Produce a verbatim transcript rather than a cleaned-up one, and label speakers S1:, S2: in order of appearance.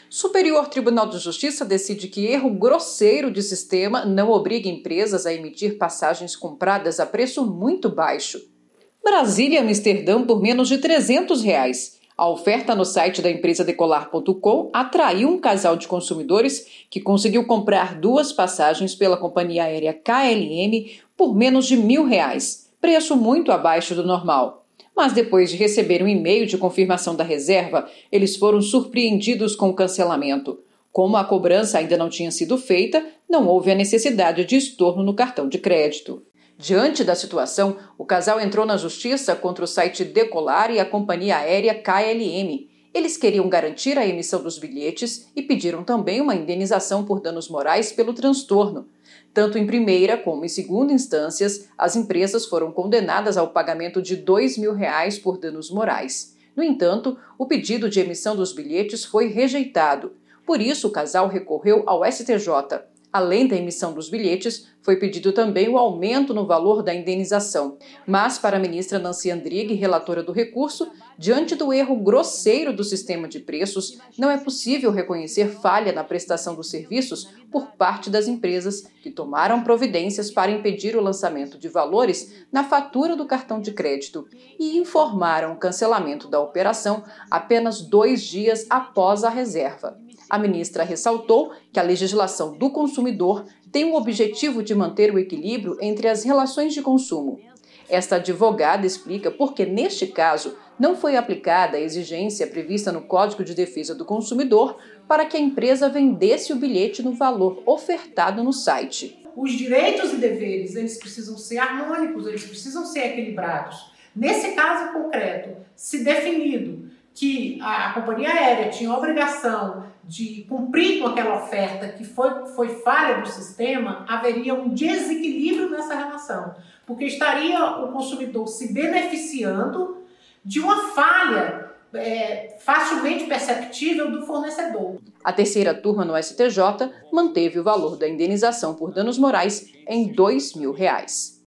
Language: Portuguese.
S1: Superior Tribunal de Justiça decide que erro grosseiro de sistema não obriga empresas a emitir passagens compradas a preço muito baixo. Brasília e Amsterdã por menos de trezentos reais. A oferta no site da empresa decolar ponto com atraiu um casal de consumidores que conseguiu comprar duas passagens pela companhia aérea K L M por menos de mil reais, preço muito abaixo do normal. Mas depois de receber um e-mail de confirmação da reserva, eles foram surpreendidos com o cancelamento. Como a cobrança ainda não tinha sido feita, não houve a necessidade de estorno no cartão de crédito. Diante da situação, o casal entrou na justiça contra o site Decolar e a companhia aérea K L M. Eles queriam garantir a emissão dos bilhetes e pediram também uma indenização por danos morais pelo transtorno. Tanto em primeira como em segunda instâncias, as empresas foram condenadas ao pagamento de dois mil reais por danos morais. No entanto, o pedido de emissão dos bilhetes foi rejeitado. Por isso, o casal recorreu ao S T J. Além da emissão dos bilhetes, foi pedido também o aumento no valor da indenização. Mas, para a ministra Nancy Andrighi, relatora do recurso, diante do erro grosseiro do sistema de preços, não é possível reconhecer falha na prestação dos serviços por parte das empresas que tomaram providências para impedir o lançamento de valores na fatura do cartão de crédito e informaram o cancelamento da operação apenas dois dias após a reserva. A ministra ressaltou que a legislação do consumidor tem o objetivo de manter o equilíbrio entre as relações de consumo. Esta advogada explica por que, neste caso, não foi aplicada a exigência prevista no Código de Defesa do Consumidor para que a empresa vendesse o bilhete no valor ofertado no site.
S2: Os direitos e deveres, eles precisam ser harmônicos, eles precisam ser equilibrados. Nesse caso concreto, se definido que a companhia aérea tinha a obrigação de cumprir com aquela oferta que foi, foi falha do sistema, haveria um desequilíbrio nessa relação, porque estaria o consumidor se beneficiando de uma falha é, facilmente perceptível do fornecedor.
S1: A terceira turma no S T J manteve o valor da indenização por danos morais em dois mil reais.